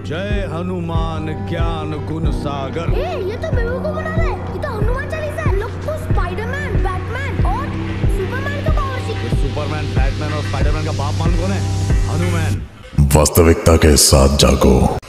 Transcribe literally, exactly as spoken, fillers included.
जय हनुमान ज्ञान गुण सागर। ए, ये तो बेवकूफ बना रहा है। ये तो हनुमान चालीसा है। लोग को स्पाइडरमैन, बैटमैन और सुपरमैन का पावर सीखे। सुपरमैन, बैटमैन और स्पाइडरमैन का बाप मान कौन है? हनुमान। वास्तविकता के साथ जागो।